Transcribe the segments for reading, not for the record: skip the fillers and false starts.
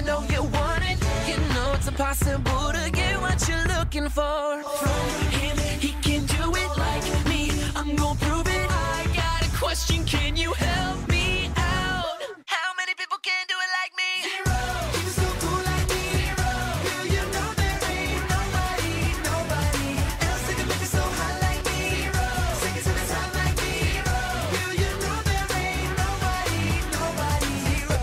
know you want it. You know it's impossible to get what you're looking for. From him, he can do it like me. I'm gonna prove it. I got a question, can you help me out? How many people can do it like me? Zero. You're so cool like me. Zero. Girl, you know there ain't nobody else that can make it so hot like me. Zero. Sing it to the top like me. Zero. Girl, you know there ain't nobody. Zero.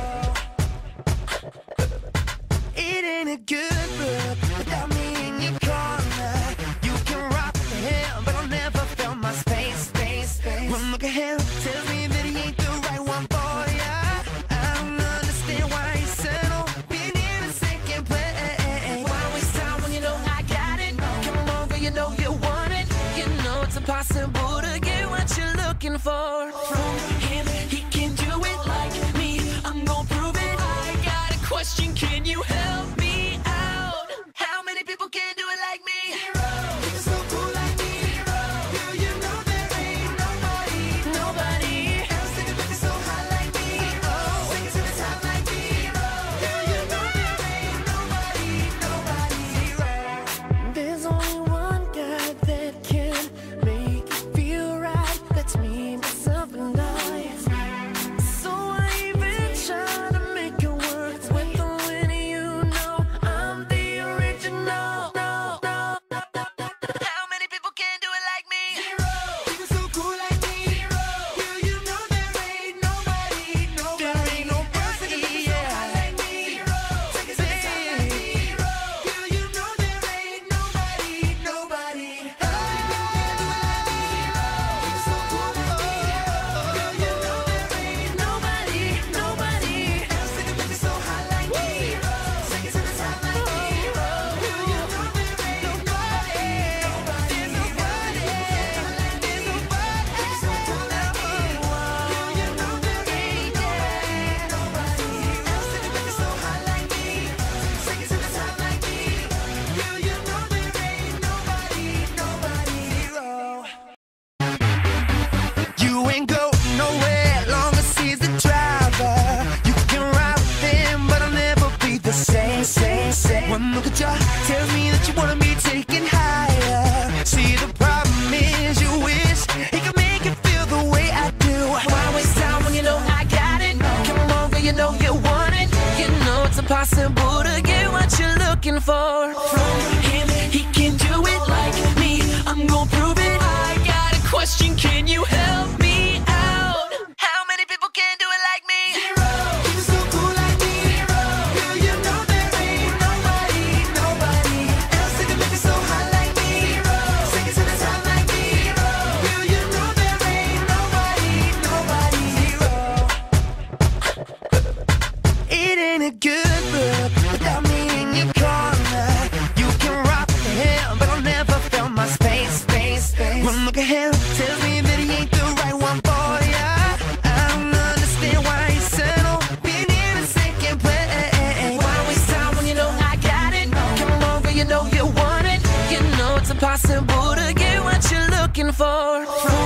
It ain't a good look without me in your corner. You can rock the hell, but I'll never feel my space. One look at him tells me that he ain't the right one for ya. I don't understand why he settled being in a second place. Why waste time when you know I got it? Come on, girl, you know you want it. You know it's impossible to get what you're looking for. From him, he can do it like me. I'm gonna prove it. I got a question, can you help me out? How many people can do it like me? Zero. You're so cool like me. Zero. Girl, you know there ain't nobody else that can make it so hot like me. Oh, sing it to the top like me. Zero. Girl, you know there ain't nobody. Zero. There's only one guy that can make it feel right. That's me, myself, and I. So I even try to make it work with the winner. You know I'm the original. How many people can do it like me? Zero. You're so cool like me. Zero. Girl, you know there ain't nobody. There ain't nobody, yeah. Like me. Zero. Take it to the top like me. Zero. Girl, you know there ain't nobody. You're so cool like me. Zero. Girl, you know there ain't nobody else that can make it so hot like me. Zero. Take it to the top like me. Zero. Girl, you know there ain't nobody. There's nobody. You're so cool like me. Girl, you know there ain't nobody else that can make it so hot like me. Take it to the top like me. Girl, you know there ain't nobody. Zero. You ain't going nowhere long as he's the driver. You can ride with him, but I'll never be the same. One look at you tells me that you wanna be taken higher. See, the problem is you wish he could make you feel the way I do. Why waste time when you know I got it? Come on, girl, you know you want it. You know it's impossible to get what you're looking for. From him, he can do it like me. I'm gonna prove it. I got a question, can you help me out? How many people can do it like me? Zero. You're so cool like me. Zero. Girl, you know there ain't nobody else that can make it so hot like me. Zero. Sing it to the top like me. Zero. Girl, you know there ain't nobody. Zero. It ain't a good look without me in your corner. You can rock the hell, but I'll never feel my space. One look at him tells me that he ain't the right one for ya. I don't understand why he settled being in a second place. Why waste time when you know I got it? Come on, girl, you know you want it. You know it's impossible to get what you're looking for. From